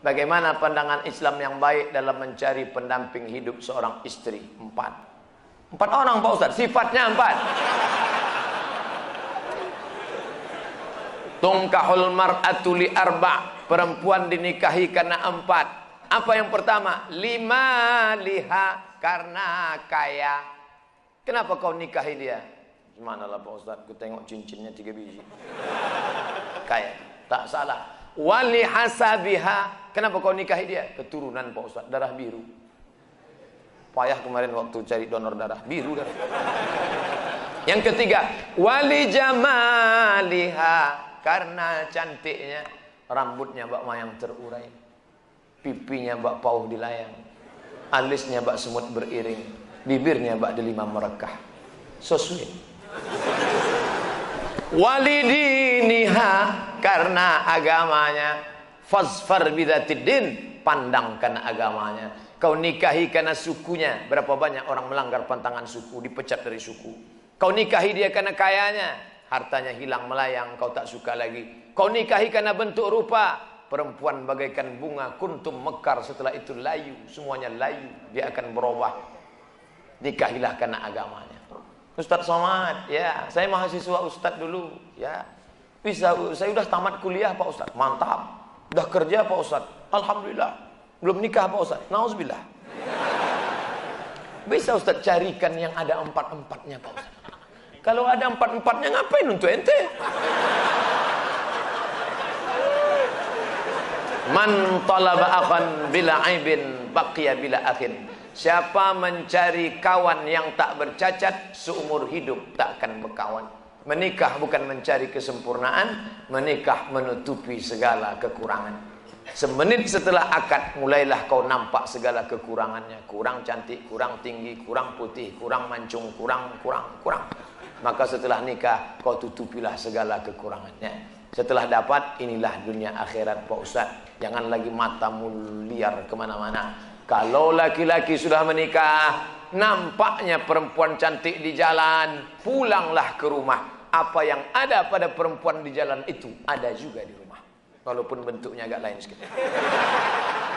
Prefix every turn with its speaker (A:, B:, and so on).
A: Bagaimana pandangan Islam yang baik dalam mencari pendamping hidup seorang istri? 4 orang Pak Ustaz, sifatnya 4. Tungkahul mar'atu li 4, perempuan dinikahi karena 4. Apa yang pertama? 5 liha, karena kaya. Kenapa kau nikahi dia? Gimana lah Pak Ustaz, ku tengok cincinnya 3 biji. Kaya, tak salah. Wali hasabiha, kenapa kau nikahi dia? Keturunan Pak Ustaz, darah biru. Payah kemarin waktu cari donor darah, biru darah. Yang ketiga, wali jamaliha, karena cantiknya. Rambutnya bak mayang terurai, pipinya bak pauh dilayang, alisnya bak semut beriring, bibirnya bak delima merekah. So sweet. Walidiniha, karena agamanya. Fazfar bidzatiddin, pandang karena agamanya. Kau nikahi karena sukunya. Berapa banyak orang melanggar pantangan suku, dipecat dari suku. Kau nikahi dia karena kayanya, hartanya hilang melayang, kau tak suka lagi. Kau nikahi karena bentuk rupa. Perempuan bagaikan bunga, kuntum mekar, setelah itu layu. Semuanya layu, dia akan berubah. Nikahilah karena agamanya. Ustadz Somad, ya, saya mahasiswa Ustadz dulu, ya. Bisa, saya udah tamat kuliah Pak Ustadz, mantap. Udah kerja Pak Ustadz, alhamdulillah. Belum nikah Pak Ustadz, nauzubillah. Bisa Ustadz carikan yang ada 4-4-nya Pak Ustadz. Kalau ada 4-4-nya ngapain untuk ente? Man talaba akhan bila aibin baqiya bila akhin. Siapa mencari kawan yang tak bercacat, seumur hidup tak akan berkawan. Menikah bukan mencari kesempurnaan, menikah menutupi segala kekurangan. Semenit setelah akad, mulailah kau nampak segala kekurangannya. Kurang cantik, kurang tinggi, kurang putih, kurang mancung, kurang. Maka setelah nikah, kau tutupilah segala kekurangannya. Setelah dapat, inilah dunia akhirat Pak Ustaz. Jangan lagi matamu liar kemana-mana. Kalau laki-laki sudah menikah, nampaknya perempuan cantik di jalan, pulanglah ke rumah. Apa yang ada pada perempuan di jalan itu, ada juga di rumah. Walaupun bentuknya agak lain sedikit.